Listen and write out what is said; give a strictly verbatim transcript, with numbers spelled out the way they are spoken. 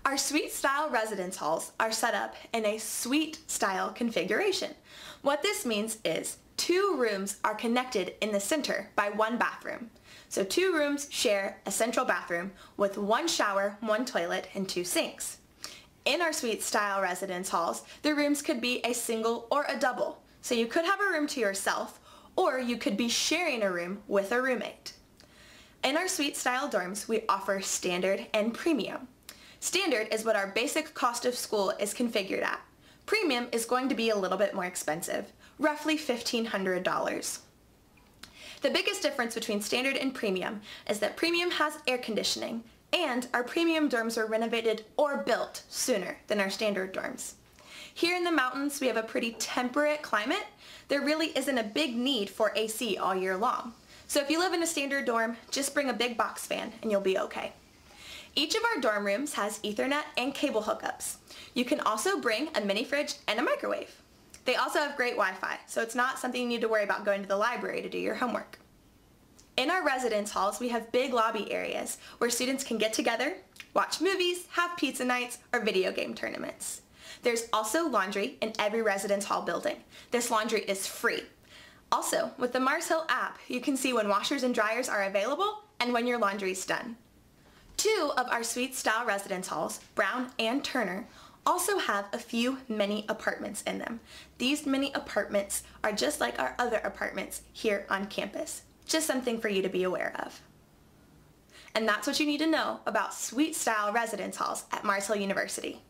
Our suite-style residence halls are set up in a suite-style configuration. What this means is two rooms are connected in the center by one bathroom. So two rooms share a central bathroom with one shower, one toilet, and two sinks. In our suite-style residence halls, the rooms could be a single or a double. So you could have a room to yourself, or you could be sharing a room with a roommate. In our suite-style dorms, we offer standard and premium. Standard is what our basic cost of school is configured at. Premium is going to be a little bit more expensive, roughly fifteen hundred dollars. The biggest difference between standard and premium is that premium has air conditioning, and our premium dorms were renovated or built sooner than our standard dorms. Here in the mountains, we have a pretty temperate climate. There really isn't a big need for A C all year long. So if you live in a standard dorm, just bring a big box fan and you'll be okay. Each of our dorm rooms has Ethernet and cable hookups. You can also bring a mini fridge and a microwave. They also have great Wi-Fi, so it's not something you need to worry about going to the library to do your homework. In our residence halls, we have big lobby areas where students can get together, watch movies, have pizza nights, or video game tournaments. There's also laundry in every residence hall building. This laundry is free. Also, with the Mars Hill app, you can see when washers and dryers are available and when your laundry is done. Two of our suite-style residence halls, Brown and Turner, also have a few mini apartments in them. These mini apartments are just like our other apartments here on campus. Just something for you to be aware of. And that's what you need to know about suite-style residence halls at Mars Hill University.